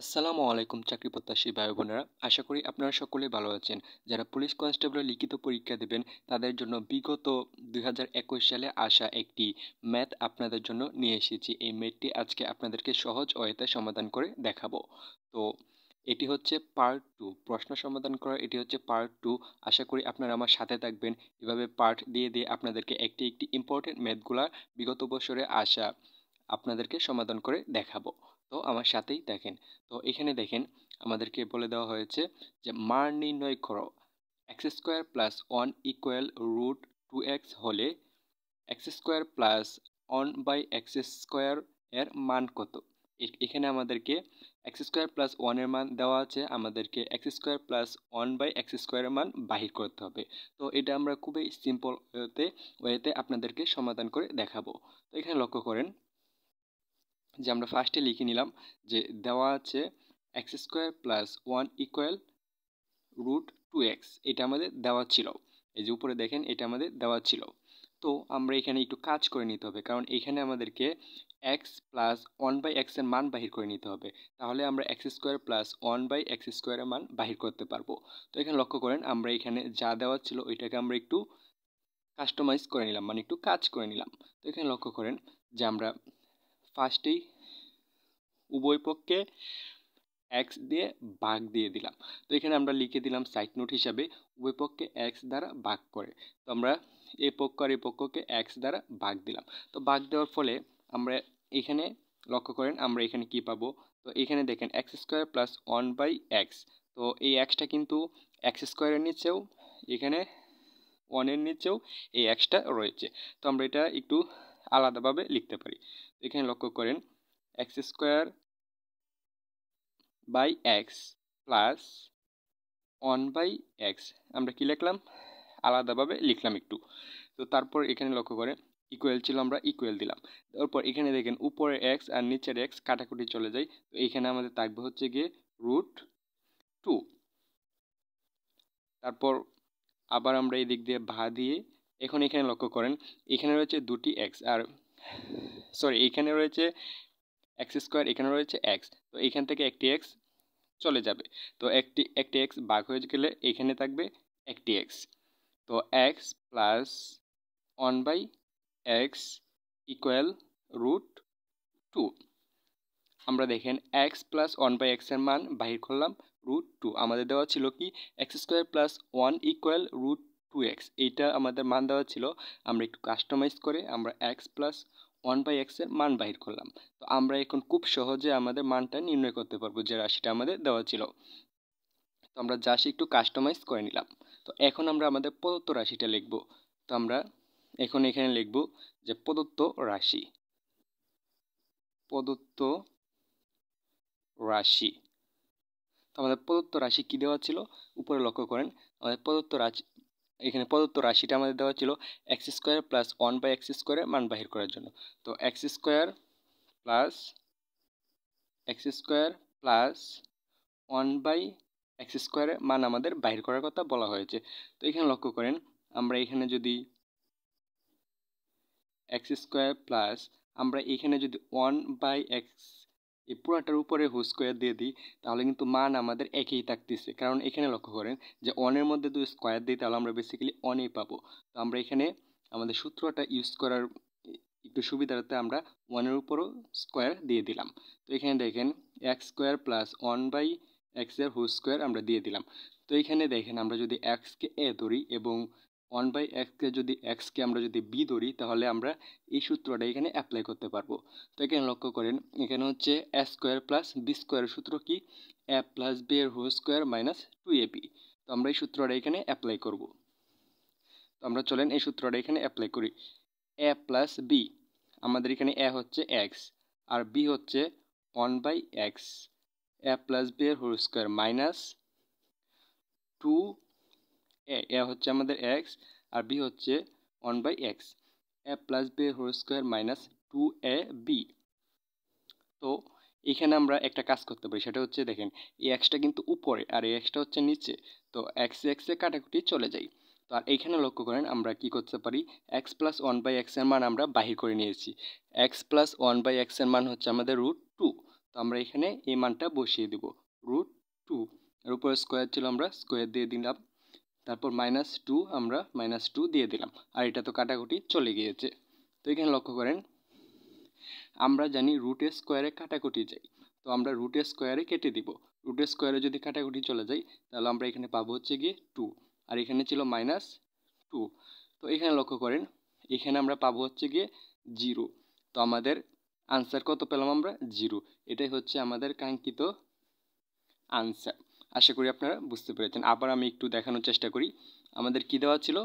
আসসালামু আলাইকুম চাকরি প্রত্যাশী ভাই বোনেরা, আশা করি আপনারা সকলে ভালো আছেন। যারা পুলিশ কনস্টেবলের লিখিত পরীক্ষা দেবেন তাদের জন্য বিগত 2021 সালে আসা একটি ম্যাথ আপনাদের জন্য নিয়ে এসেছি। এই ম্যাথটি আজকে আপনাদেরকে সহজ ওয়েতে সমাধান করে দেখাবো। তো এটি হচ্ছে পার্ট 2, প্রশ্ন সমাধান করা। এটি হচ্ছে পার্ট 2। আশা করি আপনারা আমার সাথে থাকবেন। এভাবে পার্ট দিয়ে দিয়ে আপনাদেরকে একটি একটি ইম্পর্টেন্ট ম্যাথগুলা বিগত বছরে আসা আপনাদেরকে সমাধান করে দেখাবো। তো আমার সাথেই দেখেন। তো এখানে দেখেন আমাদেরকে বলে দেওয়া হয়েছে যে মান নির্ণয় করো। X square plus 1 equal root 2x হলে x square plus 1 by x square এর মান কত? এখানে আমাদেরকে এক্স স্কোয়ার প্লাস 1 এর মান দেওয়া আছে, আমাদেরকে x square plus 1 by x স্কোয়ারের মান বাহির করতে হবে। তো এটা আমরা খুবই সিম্পল ওয়েতে আপনাদেরকে সমাধান করে দেখাবো। তো এখানে লক্ষ্য করেন যে আমরা ফার্স্টে লিখে নিলাম যে দেওয়া আছে x square plus 1 equal root 2x। এটা আমাদের দেওয়া ছিল। এই যে উপরে দেখেন এটা আমাদের দেওয়া ছিল। তো আমরা এখানে একটু কাজ করে নিতে হবে, কারণ এখানে আমাদেরকে x প্লাস 1 বাই এক্স এর মান বাহির করে নিতে হবে। তাহলে আমরা x square plus 1 by x স্কোয়ারের মান বাহির করতে পারবো। তো এখানে লক্ষ্য করেন আমরা এখানে যা দেওয়া ছিল ওইটাকে আমরা একটু কাস্টমাইজ করে নিলাম, মানে একটু কাজ করে নিলাম। তো এখানে লক্ষ্য করেন যে আমরা ফার্স্টেই উভয় পক্ষে এক্স দিয়ে ভাগ দিয়ে দিলাম। তো এখানে আমরা লিখে দিলাম সাইড নোট হিসাবে উভয় পক্ষে এক্স দ্বারা ভাগ করে। তো আমরা এই পক্ষ আর এই পক্ষকে এক্স দ্বারা ভাগ দিলাম। তো ভাগ দেওয়ার ফলে আমরা এখানে লক্ষ্য করেন আমরা এখানে কি পাবো। তো এখানে দেখেন x square plus 1 by x. তো এই এক্সটা কিন্তু এক্স স্কোয়ারের নিচেও, এখানে 1 এর নিচেও এই এক্সটা রয়েছে। তো আমরা এটা একটু আলাদাভাবে লিখতে পারি। এখানে লক্ষ্য করেন x square by x plus 1 by x আমরা কি লিখলাম, আলাদাভাবে লিখলাম একটু। তো তারপর এখানে লক্ষ্য করে ইকুয়াল ছিল, আমরা ইকুয়াল দিলাম। তারপর এখানে দেখেন উপরে এক্স আর নিচের এক্স কাটাকুটি চলে যায়। তো এখানে আমাদের থাকবে হচ্ছে গিয়ে রুট 2। তারপর আবার আমরা এই দিক দিয়ে ভা দিয়ে এখন এখানে লক্ষ্য করেন এখানে রয়েছে দুটি এক্স, আর সরি এখানে রয়েছে এক্স স্কোয়ার, এখানে রয়েছে এক্স। তো এখান থেকে একটি এক্স চলে যাবে। তো একটি এক্স ভাগ হয়ে গেলে এখানে থাকবে একটি এক্স। তো x plus 1 by x equal root 2। আমরা দেখেন এক্স প্লাস 1 বাই এক্স এর মান বাহির করলাম রুট 2। আমাদের দেওয়া ছিল কি x square plus 1 equal root 2x, এইটা আমাদের মান দেওয়া ছিল। আমরা একটু কাস্টমাইজ করে আমরা এক্স প্লাস 1 বাই এক্স এর মান বাহির করলাম। তো আমরা এখন খুব সহজে আমাদের মানটা নির্ণয় করতে পারবো যে রাশিটা আমাদের দেওয়া ছিল। তো আমরা জাস্ট একটু কাস্টমাইজ করে নিলাম। তো এখন আমরা আমাদের প্রদত্ত রাশিটা লিখব। তো আমরা এখন এখানে লিখব যে প্রদত্ত রাশি, প্রদত্ত রাশি। তো আমাদের প্রদত্ত রাশি কি দেওয়া ছিল উপরে লক্ষ্য করেন আমাদের প্রদত্ত রাশি, এখানে প্রদত্ত রাশিটা আমাদের দেওয়া ছিল x square plus 1 by x স্কোয়ারের মান বাহির করার জন্য। তো x square plus 1 by x স্কোয়ারের মান আমাদের বাহির করার কথা বলা হয়েছে। তো এখানে লক্ষ্য করেন আমরা এখানে যদি এক্স স্কোয়ার প্লাস আমরা এখানে যদি 1 বাই এক্স এই পুরাটার উপরে হোল স্কোয়ার দিয়ে দিই তাহলে কিন্তু মান আমাদের একই থাকতেছে, কারণ এখানে লক্ষ্য করেন যে 1 এর মধ্যে যদি স্কোয়ার দিই তাহলে আমরা বেসিক্যালি 1ই পাবো। তো আমরা এখানে আমাদের সূত্রটা ইউজ করার একটু সুবিধার্থে আমরা 1 এর উপরও স্কোয়ার দিয়ে দিলাম। তো এখানে দেখেন x square plus 1 by x এর হোল স্কোয়ার আমরা দিয়ে দিলাম। তো এখানে দেখেন আমরা যদি এক্সকে এ ধরি এবং 1 বাই এক্সকে যদি এক্সকে আমরা যদি বি ধরি তাহলে আমরা এই সূত্রটা এখানে অ্যাপ্লাই করতে পারবো। তো এখানে লক্ষ্য করেন এখানে হচ্ছে এ স্কোয়ার প্লাস বি স্কোয়ারের সূত্র কি এ প্লাস বি এর হোল স্কোয়ার মাইনাস 2ab। তো আমরা এই সূত্রটা এখানে অ্যাপ্লাই করব। তো আমরা চলেন এই সূত্রটা এখানে অ্যাপ্লাই করি। এ প্লাস বি, আমাদের এখানে এ হচ্ছে এক্স আর বি হচ্ছে 1 by x, a plus b এর হোল স্কোয়ার মাইনাস 2 এ হচ্ছে আমাদের এক্স আর বি হচ্ছে 1 by x, a plus b whole square minus 2ab। তো এখানে আমরা একটা কাজ করতে পারি, সেটা হচ্ছে দেখেন এই এক্সটা কিন্তু উপরে আর এই এক্সটা হচ্ছে নিচে। তো এক্সে কাটাকুটি চলে যায়। তো আর এইখানে লক্ষ্য করেন আমরা কি করতে পারি এক্স প্লাস 1 বাই এক্স এর মান আমরা বাহির করে নিয়েছি। এক্স প্লাস 1 বাই এক্স এর মান হচ্ছে আমাদের রুট 2। তো আমরা এখানে এই মানটা বসিয়ে দেব √2 এর উপরে স্কোয়ার ছিল আমরা স্কোয়ার দিয়ে দিলাম, তারপর -2 আমরা -2 দিয়ে দিলাম, আর এটা তো কাটাকুটি চলে গিয়েছে। তো এখানে লক্ষ্য করেন আমরা জানি রুটের স্কোয়ারে কাটাকুটি যায়, তো আমরা রুটের স্কোয়ারে কেটে দিব। রুটের স্কোয়ারে যদি কাটাকুটি চলে যায় তাহলে আমরা এখানে পাবো হচ্ছে গিয়ে 2, আর এখানে ছিল -2। তো এখানে লক্ষ্য করেন এখানে আমরা পাবো হচ্ছে গিয়ে 0। তো আমাদের আনসার কত পেলাম আমরা? 0। এটাই হচ্ছে আমাদের কাঙ্ক্ষিত আনসার। আশা করি আপনারা বুঝতে পেরেছেন। আবার আমি একটু দেখানোর চেষ্টা করি। আমাদের কি দেওয়া ছিল?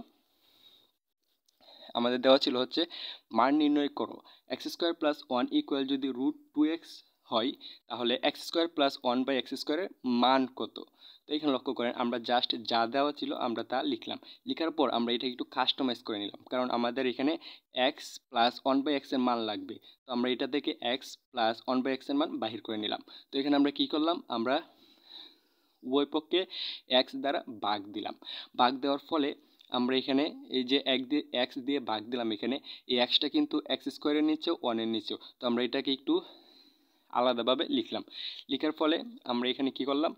আমাদের দেওয়া ছিল হচ্ছে মান নির্ণয় করো x² + 1 ইকুয়াল যদি √2x হয় তাহলে x² + 1/x² এর মান কত। তো এখানে লক্ষ্য করেন আমরা জাস্ট যা দেওয়া ছিল আমরা তা লিখলাম, লিখার পর আমরা এটা একটু কাস্টমাইজ করে নিলাম, কারণ আমাদের এখানে x + 1/x এর মান লাগবে। তো আমরা এটা থেকে x + 1/x এর মান বাহির করে নিলাম। তো এখানে আমরা কি করলাম? আমরা উভয় পক্ষে x দ্বারা ভাগ দিলাম। ভাগ দেওয়ার ফলে আমরা এখানে এই যে x দিয়ে ভাগ দিলাম, এখানে এই xটা কিন্তু x² এর নিচেও 1 এর নিচেও, তো আমরা এটাকে একটু আলাদাভাবে লিখলাম। লিখার ফলে আমরা এখানে কি করলাম?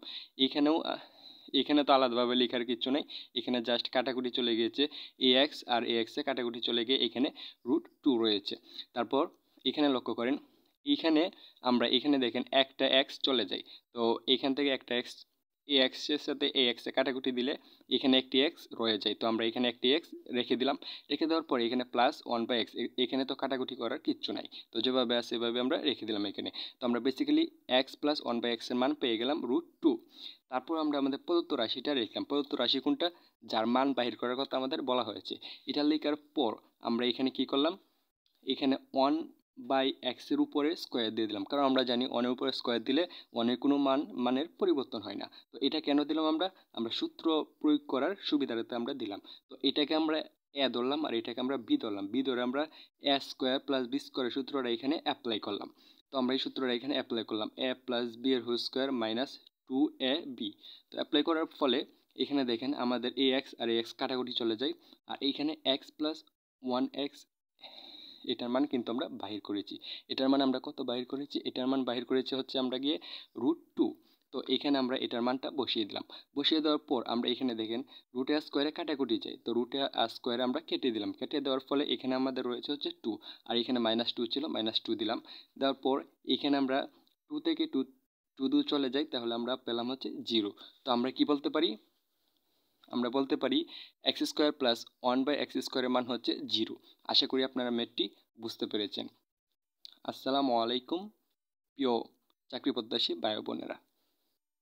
এখানে তো আলাদাভাবে লেখার কিছু নেই, এখানে জাস্ট কাটাকুটি চলে গিয়েছে, ax আর ax এ কাটাকুটি চলে গিয়ে এখানে √2 রয়েছে। তারপর এখানে লক্ষ্য করেন এখানে আমরা এখানে দেখেন একটা x চলে যায়, তো এখান থেকে একটা x ax এর সাথে ax এ কাটাকুটি দিলে এখানে একটি x রয়ে যায়, তো আমরা এখানে একটি x রেখে দিলাম। রেখে দেওয়ার পরে এখানে +1/x, এখানে তো কাটাকুটি করার কিচ্ছু নাই, তো যেভাবে আছে এভাবে আমরা রেখে দিলাম এখানে। তো আমরা বেসিক্যালি x + 1/x এর মান পেয়ে গেলাম √2। তারপর আমরা আমাদের প্রদত্ত রাশিটা লিখলাম। প্রদত্ত রাশি কোনটা? যার মান বাহির করার কথা আমাদের বলা হয়েছে। এটা লেখার পর আমরা এখানে কি করলাম? এখানে 1/x এর উপরে স্কোয়ার দিয়ে দিলাম, কারণ আমরা জানি 1 এর উপরে স্কোয়ার দিলে 1 এর কোনো মানের পরিবর্তন হয় না। তো এটা কেন দিলাম আমরা সূত্র প্রয়োগ করার সুবিধার্থে আমরা দিলাম। তো এটাকে আমরা a ধরলাম আর এটাকে আমরা b ধরলাম। b ধরে আমরা a² + b² সূত্রটা এখানে অ্যাপ্লাই করলাম। তো আমরা এই সূত্রটা এখানে অ্যাপ্লাই করলাম, a + b এর হোল স্কোয়ার -2ab। তো অ্যাপ্লাই করার ফলে এখানে দেখেন আমাদের ax আর ax কাটাকুটি চলে যায়, আর এইখানে x + 1x এটার মান কিন্তু আমরা বাহির করেছি। এটার মান আমরা কত বাহির করেছি? এটার মান বাহির করেছি হচ্ছে আমরা গিয়ে √2। তো এখানে আমরা এটার মানটা বসিয়ে দিলাম। বসিয়ে দেওয়ার পর আমরা এখানে দেখেন রুটে স্কোয়ারে কাটাকুটি যায়, তো রুটে স্কোয়ারে আমরা কেটে দিলাম। কেটে দেওয়ার ফলে এখানে আমাদের রয়েছে হচ্ছে 2, আর এখানে -2 ছিল, -2 দিলাম। দেওয়ার পর এখানে আমরা 2 থেকে 2 চলে যাই, তাহলে আমরা পেলাম হচ্ছে 0। তো আমরা কি বলতে পারি? আমরা বলতে পারি x² + 1/x² এর মান হচ্ছে 0। আশা করি আপনারা ম্যাথটি বুঝতে পেরেছেন। আসসালামু আলাইকুম প্রিয় চাকরি প্রত্যাশী ভাই বোনেরা।